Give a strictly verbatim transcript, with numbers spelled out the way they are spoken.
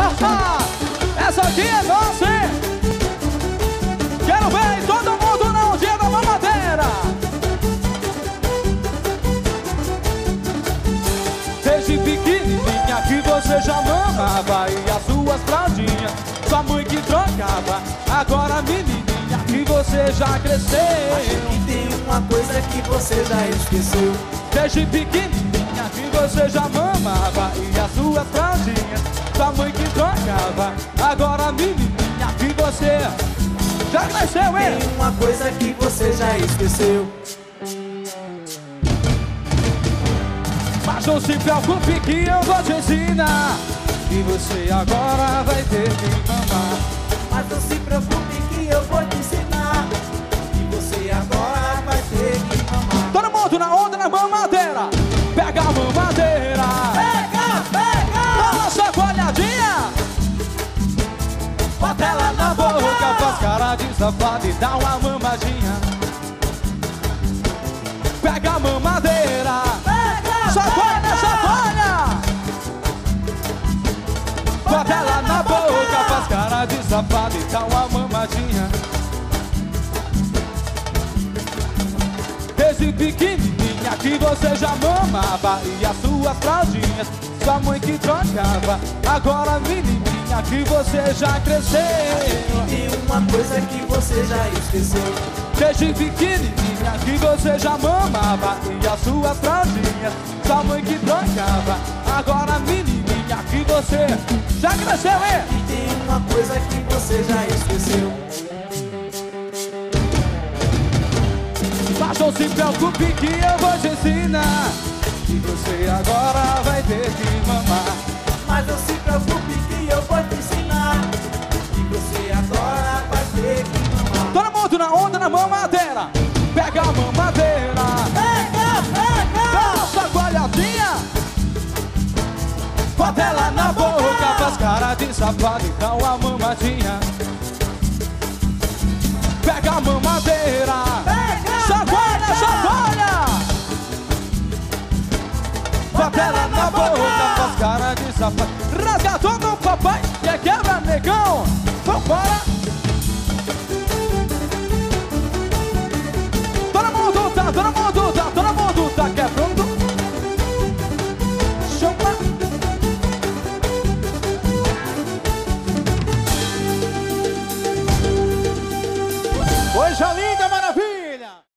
Essa aqui é nossa, hein? Quero ver todo mundo no dia da mamadeira. Desde pequenininha que você já mamava e as suas fraldinhas sua mãe que trocava. Agora menininha que você já cresceu. Acho que tem uma coisa que você já esqueceu. Desde pequenininha que você já mamava e as suas fraldinhas sua mãe que trocava. Agora menininha que você já cresceu, hein? Tem uma coisa que você já esqueceu. Mas não se preocupe que eu vou te ensinar. E você agora vai ter que mamar. Mas não se preocupe que eu vou te ensinar. E você agora vai ter que mamar. Todo mundo na onda, na mamadeira. Pega a mamadeira. Pega, pega. Dá uma chacoalhadinha. Bota ela na boca, faz cara de safado e dá uma mamadinha. Pega a mamadeira. Pega, Chacoalha, pega. chacoalha. Bota ela na boca, faz cara de safado e dá uma mamadinha. Desde pequenininha que você já mamava e as suas fraldinhas sua mãe que trocava. Agora menininha que você já cresceu. Tem uma coisa que você já esqueceu. Desde pequenininha que você já mamava e as suas fraldinhas sua mãe que trocava. Agora menininha que você já cresceu, hein? E tem uma coisa que você já esqueceu. Mas não se preocupe que eu vou te ensinar. E você agora vai ter que mamar. Mas não se preocupe que eu vou te ensinar. E você agora vai ter que mamar. Todo mundo na onda, na mamadeira. Pega a mamadeira. Pega, pega. Dá uma chacoalhadinha. Bota ela na boca, faz cara de safado e dá uma mamadinha. Pega a mamadeira. Pega, Chacoalha, pega. chacoalha. Bota ela na boca, faz cara de safado. Rasga todo o papai, que quebra negão. Vambora.